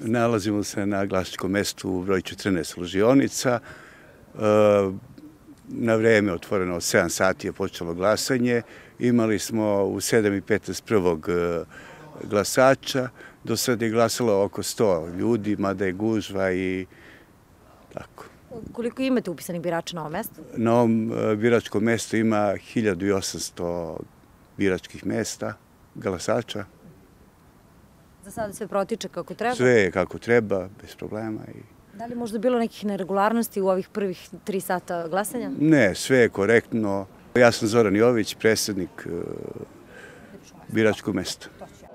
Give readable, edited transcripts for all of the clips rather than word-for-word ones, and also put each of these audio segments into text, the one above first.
Nalazimo se na glasačkom mestu u broj 14 ložionica. Na vreme otvoreno od 7 sati je počelo glasanje. Imali smo u 7:15 prvog glasača. Do sada je glasalo oko 100 ljudi, mada je gužva i tako. Koliko imate upisanih birača na ovom mestu? Na ovom biračkom mestu ima 1800 biračkih mesta, glasača. Za sada sve protiče kako treba? Sve je kako treba, bez problema. Da li možda bilo nekih neregularnosti u ovih prvih 3 sata glasanja? Ne, sve je korektno. Ja sam Zoran Jović, predsjednik biračkog mesta.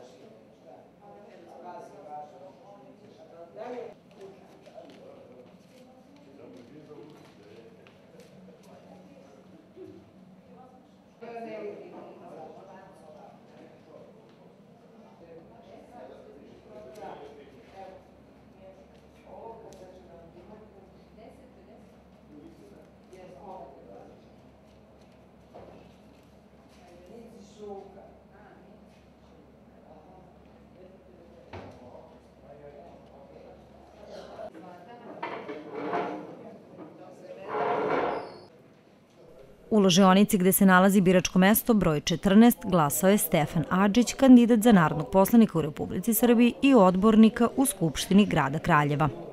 U ložionici gde se nalazi biračko mesto broj 14 glasao je Stefan Adžić, kandidat za narodnog poslanika u Republici Srbiji i odbornika u Skupštini grada Kraljeva.